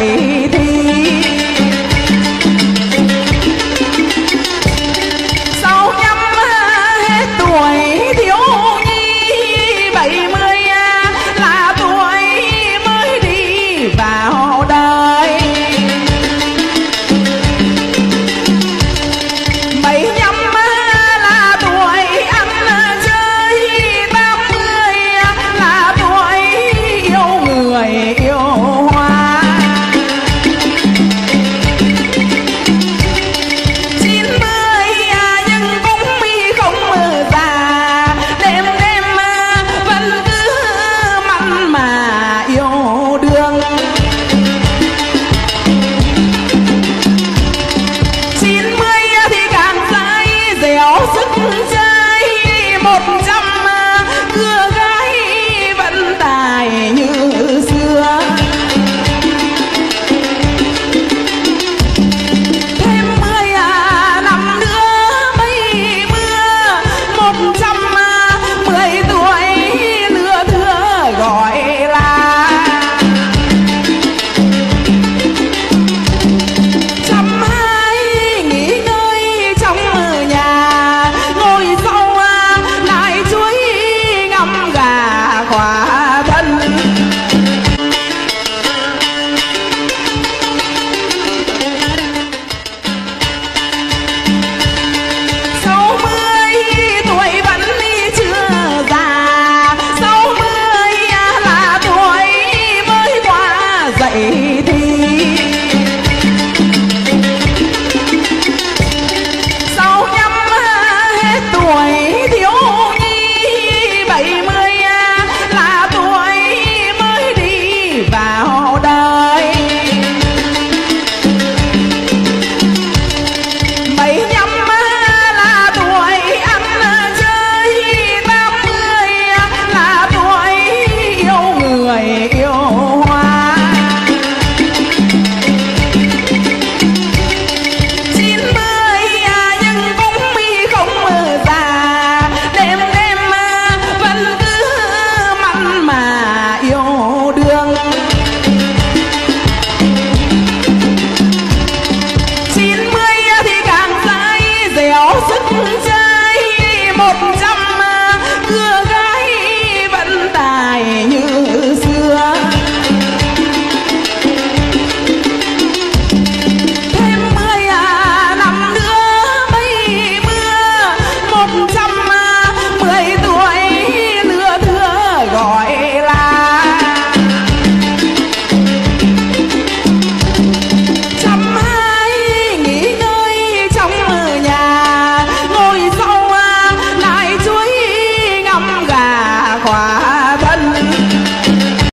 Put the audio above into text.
dậy thì. Sau nhắm hết tuổi thiếu nhi, 70 là tuổi mới đi vào đời. 75 là tuổi ăn chơi, 80 là tuổi yêu người yêu hoa. 90 nhưng cũng không già, đêm đêm vẫn cứ mặn mà yêu đương. 90 thì càng dai dẻo sức chơi, 100 cưa gái vẫn tài như xưa. Thêm 10 năm nữa mây mưa, 110 tuổi lứa thưa gọi là. 120 nghỉ ngơi trong nhà, ngồi sau lại chuối ngâm gà khỏa thân. 60 tuổi vẫn chưa già, 60 là tuổi mới qua dậy thì. Sau nhắm hết tuổi thiếu nhi, 70 là tuổi mới đi vào